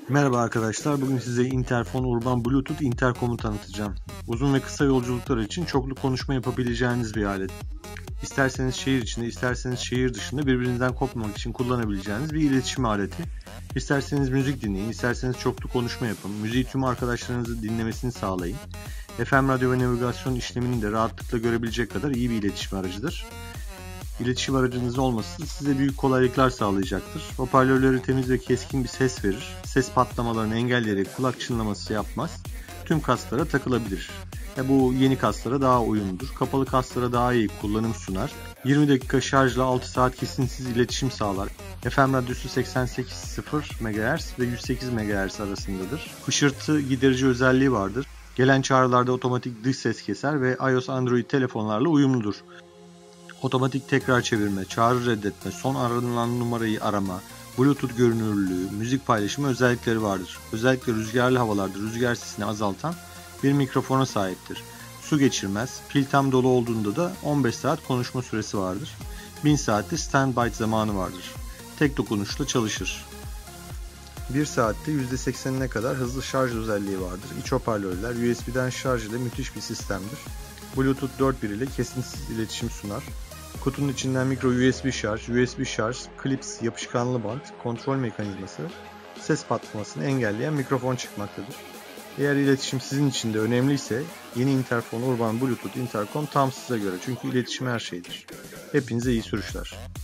Merhaba arkadaşlar, bugün size Interphone Urban Bluetooth Intercom'u tanıtacağım. Uzun ve kısa yolculuklar için çoklu konuşma yapabileceğiniz bir alet. İsterseniz şehir içinde, isterseniz şehir dışında birbirinizden kopmamak için kullanabileceğiniz bir iletişim aleti. İsterseniz müzik dinleyin, isterseniz çoklu konuşma yapın, müziği tüm arkadaşlarınızı dinlemesini sağlayın. FM radyo ve navigasyon işlemini de rahatlıkla görebilecek kadar iyi bir iletişim aracıdır. İletişim aracınız olması size büyük kolaylıklar sağlayacaktır. Hoparlörleri temiz ve keskin bir ses verir. Ses patlamalarını engelleyerek kulak çınlaması yapmaz. Tüm kaslara takılabilir. Bu yeni kaslara daha uyumludur. Kapalı kaslara daha iyi kullanım sunar. 20 dakika şarjla 6 saat kesintisiz iletişim sağlar. FM radyosu 88.0 MHz ve 108 MHz arasındadır. Hışırtı giderici özelliği vardır. Gelen çağrılarda otomatik dış ses keser ve iOS Android telefonlarla uyumludur. Otomatik tekrar çevirme, çağrı reddetme, son aranılan numarayı arama, Bluetooth görünürlüğü, müzik paylaşımı özellikleri vardır. Özellikle rüzgarlı havalarda rüzgar sesini azaltan bir mikrofona sahiptir. Su geçirmez, pil tam dolu olduğunda da 15 saat konuşma süresi vardır. 1000 saatte standby zamanı vardır. Tek dokunuşla çalışır. 1 saatte %80'ine kadar hızlı şarj özelliği vardır. İç hoparlörler USB'den şarj ile müthiş bir sistemdir. Bluetooth 4.1 ile kesintisiz iletişim sunar. Kutunun içinden micro USB şarj, klips, yapışkanlı bant, kontrol mekanizması, ses patlamasını engelleyen mikrofon çıkmaktadır. Eğer iletişim sizin için de önemliyse yeni Interphone Urban Bluetooth Intercom tam size göre, çünkü iletişim her şeydir. Hepinize iyi sürüşler.